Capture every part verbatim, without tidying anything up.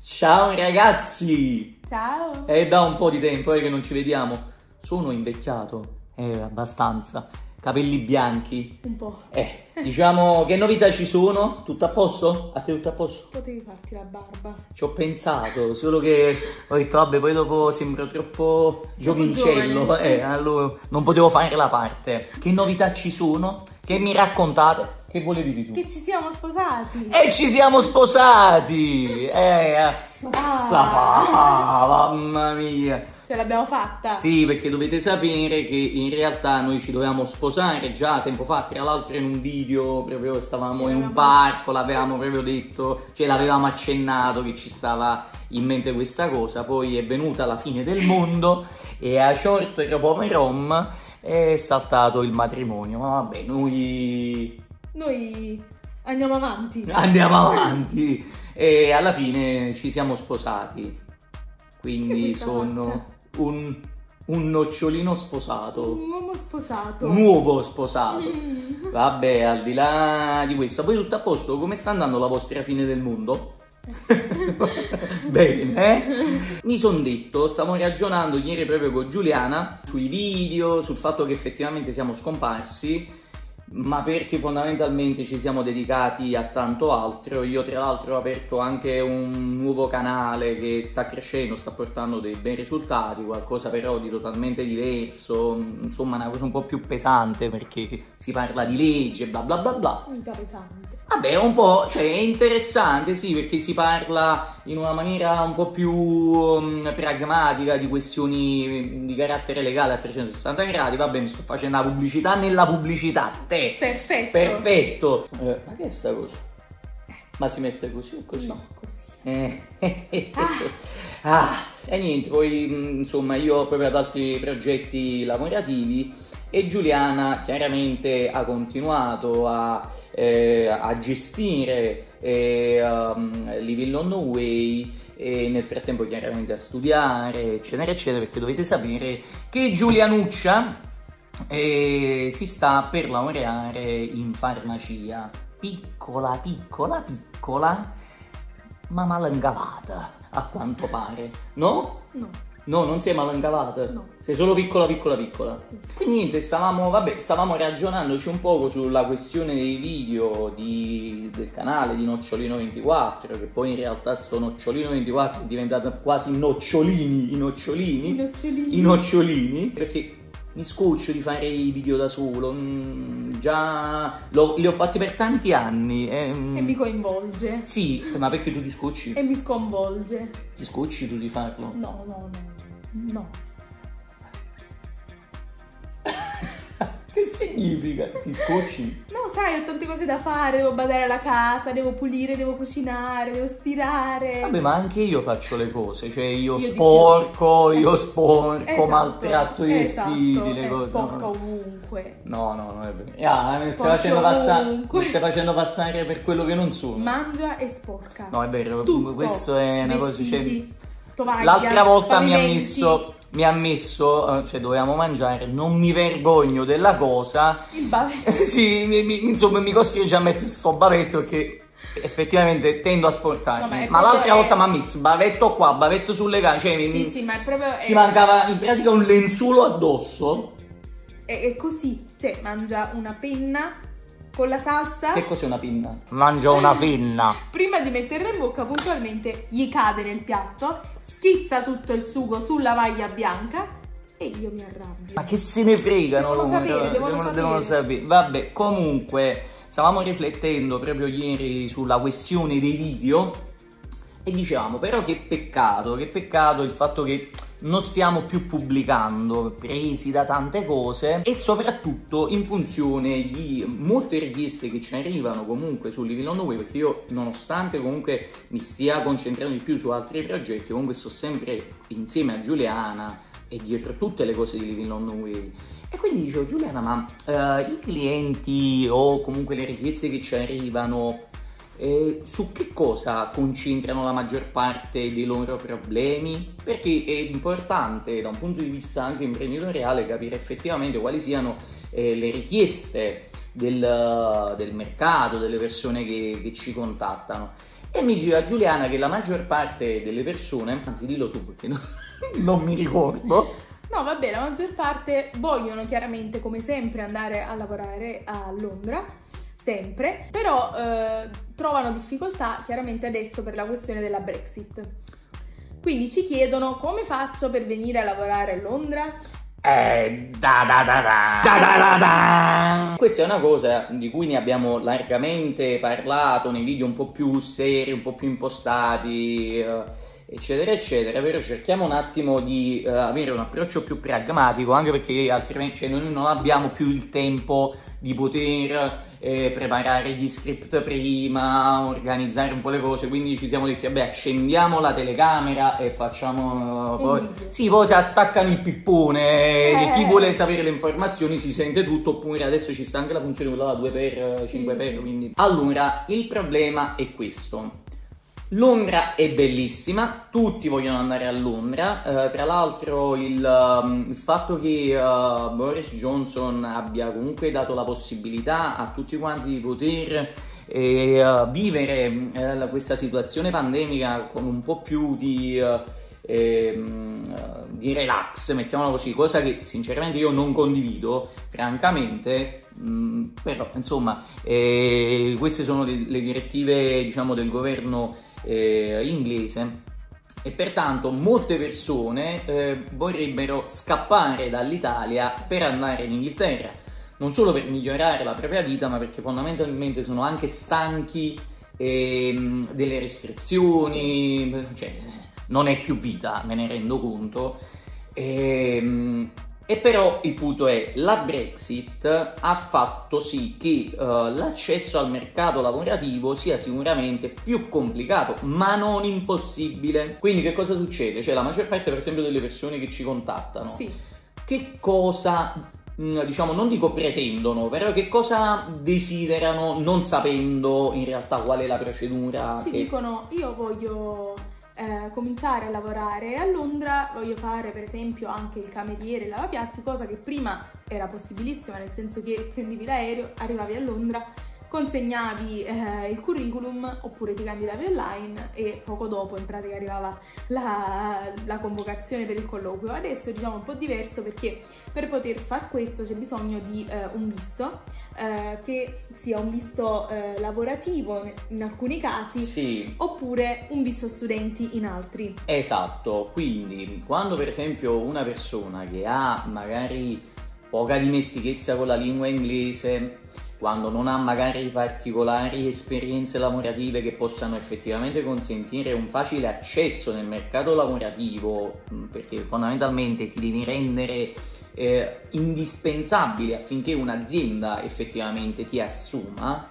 Ciao ragazzi! Ciao! È da un po' di tempo eh, che non ci vediamo. Sono invecchiato, eh, abbastanza. Capelli bianchi. Un po'. Eh, diciamo, che novità ci sono? Tutto a posto? A te tutto a posto? Potevi farti la barba. Ci ho pensato, solo che ho detto, vabbè, poi dopo sembro troppo giovincello, eh, allora non potevo fare la parte. Che novità ci sono? Che mi raccontate? Che volevi di tu? Che ci siamo sposati! E ci siamo sposati! Eh, ah. Mamma mia! Ce l'abbiamo fatta! Sì, perché dovete sapere che in realtà noi ci dovevamo sposare già tempo fa, tra l'altro in un video proprio stavamo sì, in un parco, l'avevamo proprio detto, cioè l'avevamo accennato che ci stava in mente questa cosa, poi è venuta la fine del mondo e a short Pomerom è saltato il matrimonio, ma vabbè, noi... Noi andiamo avanti. Andiamo avanti e alla fine ci siamo sposati. Quindi sono un, un nocciolino sposato. Un uomo sposato. Un uovo sposato. Mm. Vabbè, al di là di questo, poi tutto a posto? Come sta andando la vostra fine del mondo? Bene, eh? Mi sono detto, stavo ragionando ieri proprio con Giuliana sui video, sul fatto che effettivamente siamo scomparsi, ma perché fondamentalmente ci siamo dedicati a tanto altro. Io tra l'altro ho aperto anche un nuovo canale che sta crescendo, sta portando dei bei risultati, qualcosa però di totalmente diverso, insomma una cosa un po' più pesante perché si parla di legge, bla bla bla bla. Mica pesante. Vabbè, un po', cioè è interessante, sì, perché si parla in una maniera un po' più um, pragmatica di questioni di carattere legale a trecentosessanta gradi. Vabbè, mi sto facendo la pubblicità nella pubblicità, te! Perfetto! Perfetto! Eh, ma che è sta cosa? Ma si mette così o così? No, così. Eh, ah. ah, e niente, poi insomma io ho proprio altri progetti lavorativi e Giuliana chiaramente ha continuato a... Eh, a gestire eh, um, Living on the Way e nel frattempo chiaramente a studiare eccetera eccetera, perché dovete sapere che Giulianuccia eh, si sta per laureare in farmacia, piccola piccola piccola ma malangavata a quanto pare, no? No. No, non sei malangavata? No. Sei solo piccola piccola piccola? Sì. Quindi niente, stavamo, vabbè, stavamo ragionandoci un poco sulla questione dei video di, del canale di Nocciolino ventiquattro, che poi in realtà sto Nocciolino ventiquattro è diventato quasi Nocciolini, i Nocciolini. I Nocciolini. I Nocciolini. Perché mi scoccio di fare i video da solo, mm, già lo, li ho fatti per tanti anni. E, mm, e mi coinvolge. Sì, ma perché tu ti scocci? E mi sconvolge. Ti scocci tu di farlo? No, no, no. No. Che significa? Ti scocci? No, sai, ho tante cose da fare, devo badare alla casa, devo pulire, devo cucinare, devo stirare. Vabbè, ma anche io faccio le cose, cioè io, io sporco, io sporco, esatto, maltratto i vestiti, esatto, le eh, cose. sporco no. ovunque. No, no, non è vero. Ah, mi stai, Sporco facendo passare, ovunque. mi stai facendo passare per quello che non sono. Mangia e sporca. No, è vero, tutto. questo è una cosa... Vestiti, Cioè, tovaglia, l'altra volta mi ha pavimenti. messo... Mi ha messo, cioè dovevamo mangiare, non mi vergogno della cosa. Il bavetto. Sì, mi, mi, insomma mi costringe a mettere sto bavetto perché effettivamente tendo a sporcarmi. No, ma ma l'altra è... volta mi ha messo bavetto qua, bavetto sulle gambe, cioè sì, mi, sì, ma è proprio... ci è... mancava in pratica un lenzuolo addosso. È, è così, cioè mangia una penna con la salsa. Che cos'è una pinna? Mangia una pinna. Prima di metterla in bocca puntualmente gli cade nel piatto, schizza tutto il sugo sulla maglia bianca e io mi arrabbio. Ma che se ne fregano Devono loro, sapere, devono devono, sapere. devono sapere. Vabbè, comunque, stavamo riflettendo proprio ieri sulla questione dei video e dicevamo, però che peccato, che peccato il fatto che non stiamo più pubblicando, presi da tante cose e soprattutto in funzione di molte richieste che ci arrivano comunque su Living on the Way, perché io nonostante comunque mi stia concentrando di più su altri progetti, comunque sto sempre insieme a Giuliana e dietro tutte le cose di Living on the Way. E quindi dicevo, Giuliana, ma uh, i clienti o comunque le richieste che ci arrivano, Eh, su che cosa concentrano la maggior parte dei loro problemi? Perché è importante da un punto di vista anche imprenditoriale capire effettivamente quali siano eh, le richieste del, del mercato, delle persone che, che ci contattano. E mi diceva Giuliana che la maggior parte delle persone, anzi dillo tu perché no, non mi ricordo. No, vabbè, la maggior parte vogliono chiaramente, come sempre, andare a lavorare a Londra, sempre, però eh, trovano difficoltà chiaramente adesso per la questione della Brexit. Quindi ci chiedono come faccio per venire a lavorare a Londra? Eh, da da da da, da da da da. Questa è una cosa di cui ne abbiamo largamente parlato nei video un po' più seri, un po' più impostati, eh, eccetera eccetera, però cerchiamo un attimo di uh, avere un approccio più pragmatico, anche perché altrimenti cioè, noi non abbiamo più il tempo di poter eh, preparare gli script prima, organizzare un po' le cose, quindi ci siamo detti vabbè accendiamo la telecamera e facciamo uh, poi sì, poi si attaccano il pippone eh. E chi vuole sapere le informazioni si sente tutto, oppure adesso ci sta anche la funzione quella da due per cinque per, quindi allora il problema è questo. Londra è bellissima, tutti vogliono andare a Londra, uh, tra l'altro il, um, il fatto che uh, Boris Johnson abbia comunque dato la possibilità a tutti quanti di poter eh, uh, vivere uh, questa situazione pandemica con un po' più di, uh, eh, uh, di relax, mettiamola così, cosa che sinceramente io non condivido, francamente. Mm, però insomma eh, queste sono le, le direttive diciamo del governo eh, inglese e pertanto molte persone eh, vorrebbero scappare dall'Italia per andare in Inghilterra, non solo per migliorare la propria vita ma perché fondamentalmente sono anche stanchi eh, delle restrizioni, cioè non è più vita, me ne rendo conto. E, E però il punto è, la Brexit ha fatto sì che uh, l'accesso al mercato lavorativo sia sicuramente più complicato, ma non impossibile. Quindi che cosa succede? Cioè la maggior parte per esempio delle persone che ci contattano, sì. Che cosa, diciamo, non dico pretendono, però che cosa desiderano non sapendo in realtà qual è la procedura? Ci che... dicono io voglio... Eh, cominciare a lavorare a Londra, voglio fare per esempio anche il cameriere, il lavapiatti, cosa che prima era possibilissima, nel senso che prendevi l'aereo, arrivavi a Londra, consegnavi eh, il curriculum oppure ti candidavi online e poco dopo in pratica arrivava la, la convocazione per il colloquio. Adesso è diciamo un po' diverso perché per poter far questo c'è bisogno di eh, un visto eh, che sia un visto eh, lavorativo in alcuni casi, sì. Oppure un visto studenti in altri. Esatto, quindi quando per esempio una persona che ha magari poca dimestichezza con la lingua inglese, quando non ha magari particolari esperienze lavorative che possano effettivamente consentire un facile accesso nel mercato lavorativo, perché fondamentalmente ti devi rendere eh, indispensabile affinché un'azienda effettivamente ti assuma,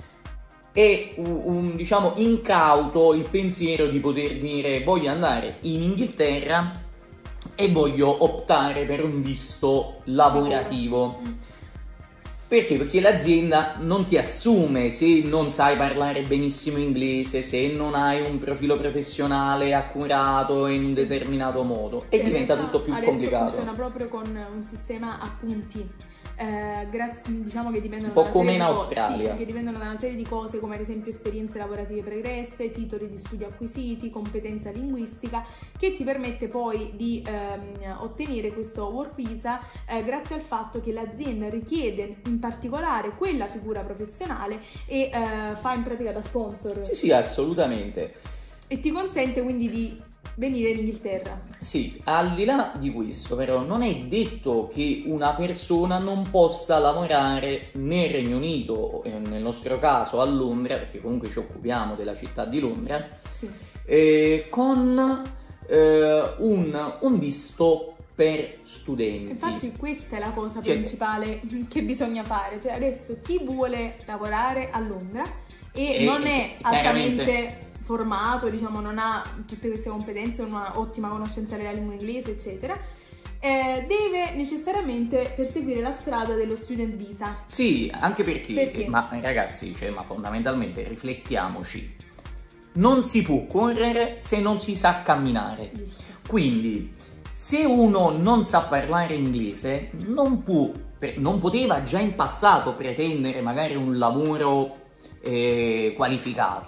è un, un, diciamo incauto il pensiero di poter dire voglio andare in Inghilterra e voglio optare per un visto lavorativo. Perché? Perché l'azienda non ti assume se non sai parlare benissimo inglese, se non hai un profilo professionale accurato in un determinato modo, e diventa tutto più complicato. Adesso funziona proprio con un sistema a punti. Eh, grazie, diciamo che dipendono un po' da come in cose, Australia, sì, che dipendono da una serie di cose come ad esempio esperienze lavorative pregresse, titoli di studio acquisiti, competenza linguistica, che ti permette poi di ehm, ottenere questo work visa eh, grazie al fatto che l'azienda richiede in particolare quella figura professionale e eh, fa in pratica da sponsor. Sì, sì, assolutamente. E ti consente quindi di venire in Inghilterra. Sì, al di là di questo però non è detto che una persona non possa lavorare nel Regno Unito, nel nostro caso a Londra, perché comunque ci occupiamo della città di Londra, sì. eh, con eh, un, un visto per studenti. Infatti questa è la cosa cioè, principale che bisogna fare, cioè adesso chi vuole lavorare a Londra e, e non è chiaramente... altamente formato, diciamo non ha tutte queste competenze, una ottima conoscenza della lingua inglese eccetera, eh, deve necessariamente perseguire la strada dello student visa. Sì, anche perché, perché? ma ragazzi, cioè, ma fondamentalmente riflettiamoci, non si può correre se non si sa camminare. Giusto. Quindi se uno non sa parlare inglese non può, non poteva già in passato pretendere magari un lavoro eh, qualificato,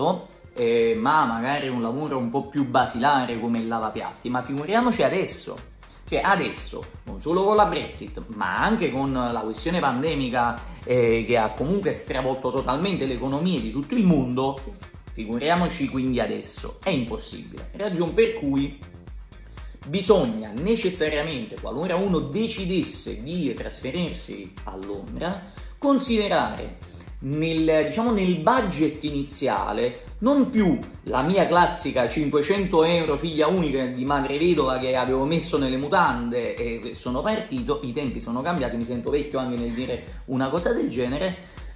eh, ma magari un lavoro un po' più basilare come il lavapiatti, ma figuriamoci adesso. Cioè adesso, non solo con la Brexit, ma anche con la questione pandemica eh, che ha comunque stravolto totalmente le economie di tutto il mondo, sì. Figuriamoci quindi adesso, è impossibile. Ragion per cui bisogna necessariamente, qualora uno decidesse di trasferirsi a Londra, considerare nel, diciamo, nel budget iniziale non più la mia classica cinquecento euro figlia unica di madre vedova che avevo messo nelle mutande e sono partito. I tempi sono cambiati, mi sento vecchio anche nel dire una cosa del genere,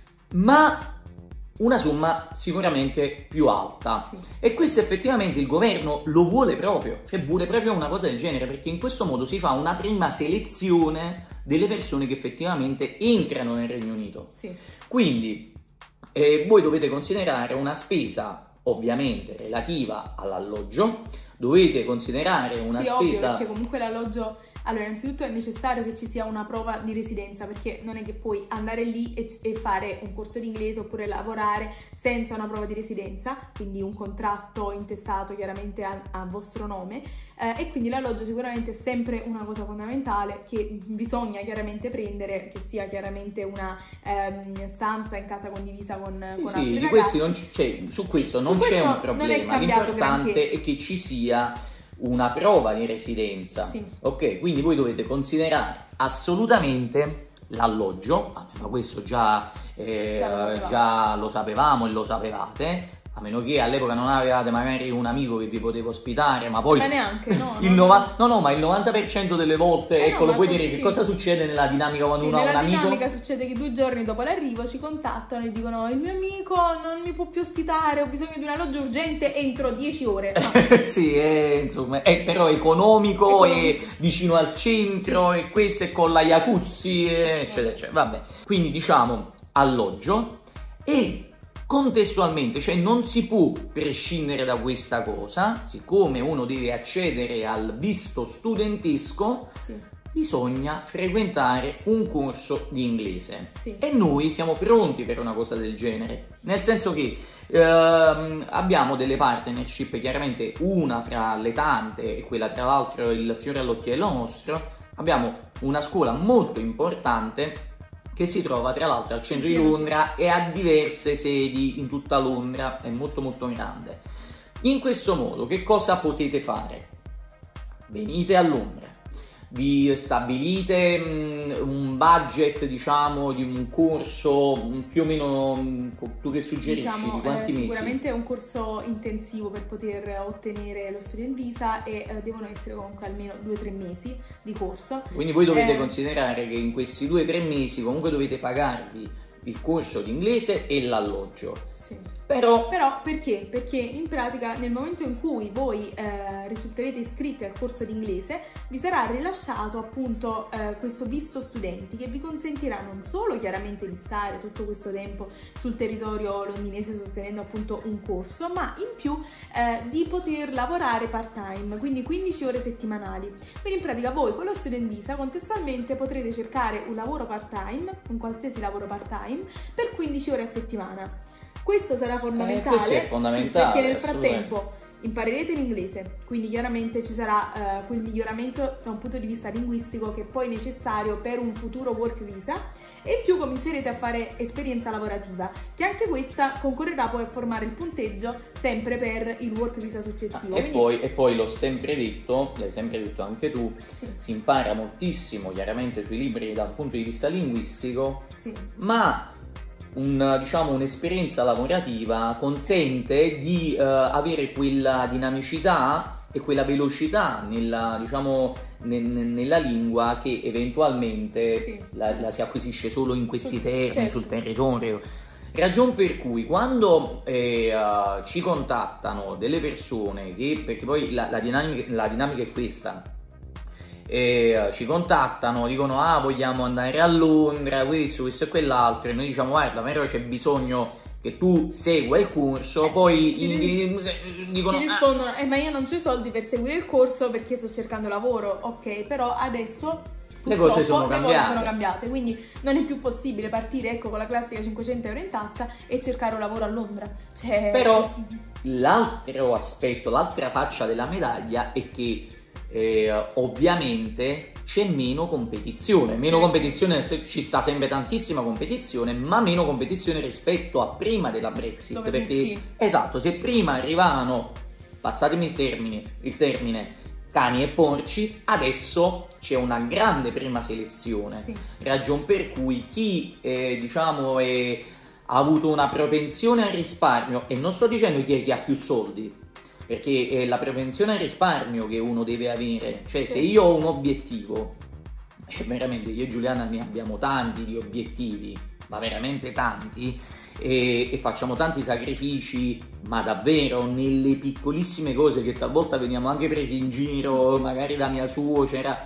ma una somma sicuramente più alta. Sì. E questo effettivamente il governo lo vuole proprio, cioè vuole proprio una cosa del genere, perché in questo modo si fa una prima selezione delle persone che effettivamente entrano nel Regno Unito. Sì. Quindi eh, voi dovete considerare una spesa ovviamente relativa all'alloggio, dovete considerare una sì, spesa... Ovvio, perché comunque l'alloggio... Allora, innanzitutto è necessario che ci sia una prova di residenza, perché non è che puoi andare lì e, e fare un corso di inglese oppure lavorare senza una prova di residenza, quindi un contratto intestato chiaramente a, a vostro nome, eh, e quindi l'alloggio sicuramente è sempre una cosa fondamentale che bisogna chiaramente prendere, che sia chiaramente una ehm, stanza in casa condivisa con, sì, con sì, altri di ragazzi. questi non c- cioè, su questo sì, non su c'è questo un problema, l'importante granché. è che ci sia una prova di residenza, sì. Ok? Quindi voi dovete considerare assolutamente l'alloggio, ma questo già, eh, già, già lo sapevamo e lo sapevate, a meno che all'epoca non avevate magari un amico che vi poteva ospitare, ma poi ma neanche, no, il no, nova... no, no, ma il novanta per cento delle volte, eh ecco, no, lo puoi poi, dire sì. che cosa succede nella dinamica quando sì, uno ha un amico? Nella dinamica succede che due giorni dopo l'arrivo ci contattano e dicono: il mio amico non mi può più ospitare, ho bisogno di un alloggio urgente entro dieci ore. No. Sì, è, insomma, è però economico, è vicino al centro, sì, e questo è con la jacuzzi, eccetera, eccetera. Vabbè, quindi diciamo alloggio e contestualmente, cioè non si può prescindere da questa cosa, siccome uno deve accedere al visto studentesco, sì. Bisogna frequentare un corso di inglese, sì. E noi siamo pronti per una cosa del genere, nel senso che ehm, abbiamo delle partnership, chiaramente una fra le tante e quella tra l'altro il fiore all'occhiello nostro, abbiamo una scuola molto importante che si trova tra l'altro al centro di Londra e ha diverse sedi in tutta Londra, è molto molto grande. In questo modo che cosa potete fare? Venite a Londra, vi stabilite mh, un budget, diciamo, di un corso mh, più o meno, mh, tu che suggerisci, diciamo, di quanti eh, mesi? Sicuramente è un corso intensivo per poter ottenere lo student visa e eh, devono essere comunque almeno due o tre mesi di corso. Quindi voi dovete eh, considerare che in questi due o tre mesi comunque dovete pagarvi il corso di inglese e l'alloggio. Sì. Però... Però perché? Perché in pratica nel momento in cui voi eh, risulterete iscritti al corso di inglese vi sarà rilasciato appunto eh, questo visto studenti che vi consentirà non solo chiaramente di stare tutto questo tempo sul territorio londinese sostenendo appunto un corso, ma in più eh, di poter lavorare part time, quindi quindici ore settimanali. Quindi in pratica voi con lo student visa contestualmente potrete cercare un lavoro part time, un qualsiasi lavoro part time, per quindici ore a settimana. Questo sarà fondamentale, eh, questo è fondamentale, sì, perché nel frattempo imparerete l'inglese, quindi chiaramente ci sarà uh, quel miglioramento da un punto di vista linguistico che è poi necessario per un futuro work visa, e in più comincerete a fare esperienza lavorativa, che anche questa concorrerà poi a formare il punteggio sempre per il work visa successivo. Ah, e, quindi... poi, e poi l'ho sempre detto, l'hai sempre detto anche tu, sì. Si impara moltissimo chiaramente sui libri da un punto di vista linguistico, sì. Ma... Un, diciamo, un'esperienza lavorativa consente di uh, avere quella dinamicità e quella velocità nella, diciamo, ne, nella lingua che eventualmente sì. la, la si acquisisce solo in questi termini, certo. Sul territorio. Ragion per cui quando eh, uh, ci contattano delle persone che, perché poi la, la, dinamica, la dinamica è questa, e ci contattano, dicono ah vogliamo andare a Londra, questo, questo e quell'altro, e noi diciamo guarda però c'è bisogno che tu segua il corso, eh, poi ci, in, ci, dicono, ci rispondono ah, eh, ma io non c'ho i soldi per seguire il corso perché sto cercando lavoro, ok, però adesso le cose sono le cambiate. cose sono cambiate, quindi non è più possibile partire, ecco, con la classica cinquecento euro in tasca e cercare un lavoro a Londra. Cioè... Però l'altro aspetto, l'altra faccia della medaglia è che eh, ovviamente c'è meno competizione, meno competizione, ci sta sempre tantissima competizione, ma meno competizione rispetto a prima della Brexit. Dove perché tutti... esatto, se prima arrivavano, passatemi il termine, il termine cani e porci, adesso c'è una grande prima selezione, sì. Ragion per cui chi eh, diciamo è, ha avuto una propensione al risparmio, e non sto dicendo chi è chi ha più soldi, perché è la propensione al risparmio che uno deve avere, cioè sì. Se io ho un obiettivo, e veramente io e Giuliana ne abbiamo tanti di obiettivi, ma veramente tanti, e, e facciamo tanti sacrifici, ma davvero nelle piccolissime cose che talvolta veniamo anche presi in giro, magari da mia suocera,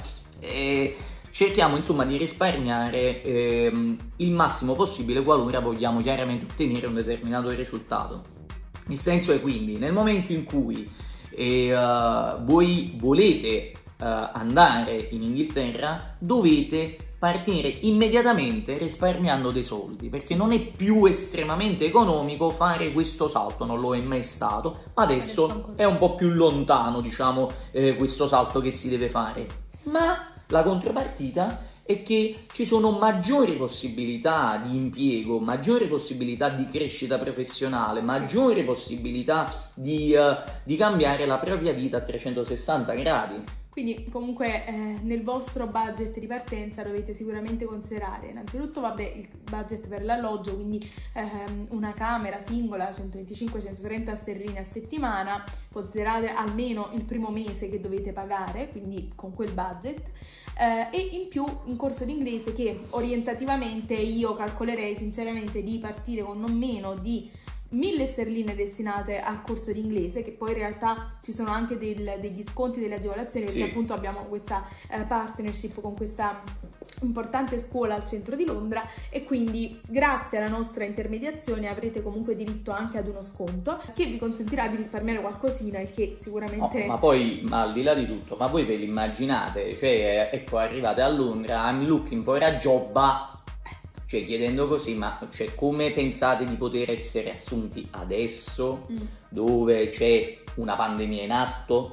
e cerchiamo insomma di risparmiare ehm, il massimo possibile qualora vogliamo chiaramente ottenere un determinato risultato. Il senso è quindi, nel momento in cui eh, uh, voi volete uh, andare in Inghilterra, dovete partire immediatamente risparmiando dei soldi, perché non è più estremamente economico fare questo salto, non lo è mai stato, ma adesso, adesso è un po' più lontano, diciamo, eh, questo salto che si deve fare. Ma la contropartita è che ci sono maggiori possibilità di impiego, maggiori possibilità di crescita professionale, maggiori possibilità di, uh, di cambiare la propria vita a trecentosessanta gradi. Quindi comunque eh, nel vostro budget di partenza dovete sicuramente considerare innanzitutto vabbè, il budget per l'alloggio, quindi ehm, una camera singola centoventicinque centotrenta sterline a settimana, considerate almeno il primo mese che dovete pagare, quindi con quel budget. Eh, e in più un corso di inglese che orientativamente io calcolerei sinceramente di partire con non meno di mille sterline destinate al corso di inglese, che poi in realtà ci sono anche del, degli sconti, delle agevolazioni, perché sì. Appunto abbiamo questa eh, partnership con questa importante scuola al centro di Londra, e quindi grazie alla nostra intermediazione avrete comunque diritto anche ad uno sconto che vi consentirà di risparmiare qualcosina, il che sicuramente... Oh, ma poi, ma al di là di tutto, ma voi ve l'immaginate, cioè ecco arrivate a Londra, I'm looking for a job, cioè chiedendo così, ma cioè, come pensate di poter essere assunti adesso, mm. dove c'è una pandemia in atto,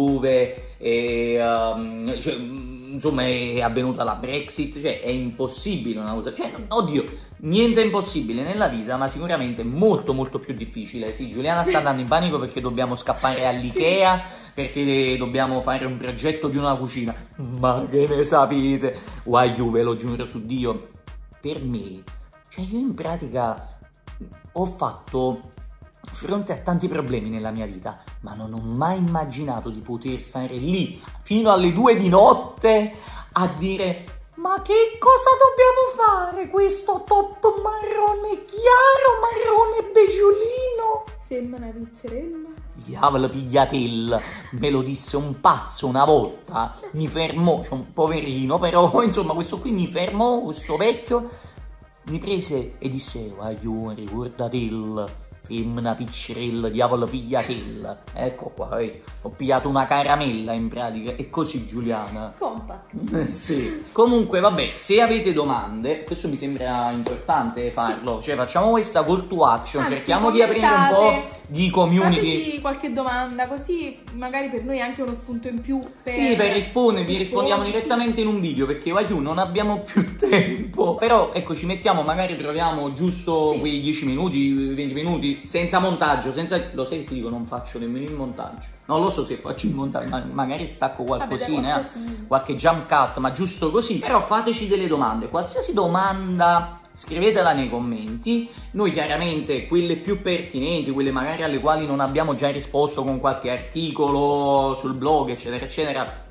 dove è, um, cioè, insomma è avvenuta la Brexit, cioè è impossibile una cosa, cioè oddio, niente è impossibile nella vita, ma sicuramente molto molto più difficile. Sì, Giuliana sta andando in panico perché dobbiamo scappare all'Ikea, sì. Perché dobbiamo fare un progetto di una cucina, ma che ne sapete? Guagliù, ve lo giuro su Dio. Per me, cioè io in pratica ho fatto fronte a tanti problemi nella mia vita, ma non ho mai immaginato di poter stare lì fino alle due di notte a dire: ma che cosa dobbiamo fare? Questo top marrone chiaro, marrone beggiolino? Sembra una piccerella. Diavolo pigliatella, me lo disse un pazzo una volta, mi fermò, cioè un poverino, però insomma questo qui mi fermò, questo vecchio, mi prese e disse: guaglione, ricordatela, femmina piccerella, diavolo pigliatella. Ecco qua, eh. Ho pigliato una caramella in pratica, e così Giuliana. Compact. Sì. Comunque vabbè, se avete domande, questo mi sembra importante farlo, sì. Cioè facciamo questa call to action, anzi, cerchiamo di aprire un po' di community. Fateci qualche domanda, così magari per noi è anche uno spunto in più per... Sì, per rispondere, vi rispondiamo direttamente sì. In un video, perché vai tu, non abbiamo più tempo. Però ecco, ci mettiamo, magari troviamo giusto sì. Quei dieci minuti, venti minuti, senza montaggio, senza... Lo sai che ti dico, non faccio nemmeno il montaggio. Non lo so se faccio il montaggio, ma magari stacco qualcosina, Vabbè, eh, qualche jump cut, ma giusto così. Però fateci delle domande, qualsiasi domanda scrivetela nei commenti. Noi chiaramente quelle più pertinenti, quelle magari alle quali non abbiamo già risposto con qualche articolo sul blog, eccetera, eccetera,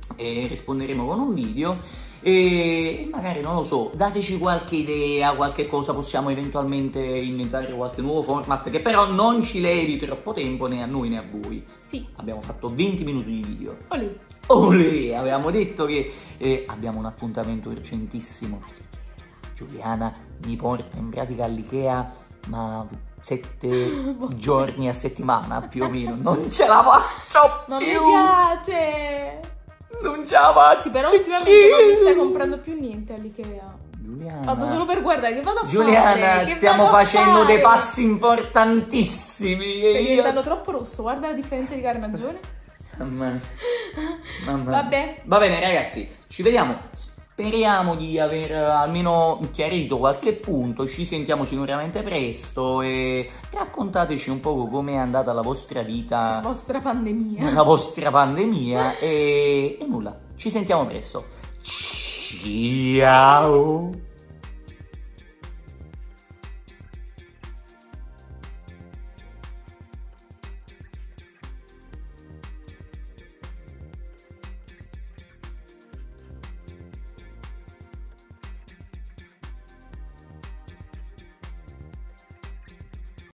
e risponderemo con un video. E magari, non lo so, dateci qualche idea, qualche cosa, possiamo eventualmente inventare qualche nuovo format che però non ci levi troppo tempo né a noi né a voi. Sì. Abbiamo fatto venti minuti di video. Olè. Olè, avevamo detto che eh, abbiamo un appuntamento urgentissimo. Giuliana mi porta in pratica all'Ikea, ma sette giorni a settimana più o meno. Non ce la faccio non più. Mi piace. Non ce la faccio. Sì, però ultimamente non mi stai comprando più niente all'Ikea. Giuliana, Vado solo per guardare che vado a Giuliana, fare. Che stiamo vado a facendo fare? dei passi importantissimi. E Stai io... diventando troppo rosso, guarda la differenza di carnagione. Mamma mia. Mamma mia. Vabbè. Va bene ragazzi, ci vediamo. Speriamo di aver almeno chiarito qualche punto. Ci sentiamo sicuramente presto e raccontateci un po' come è andata la vostra vita, La vostra pandemia. la vostra pandemia e, e nulla. Ci sentiamo presto. Ciao.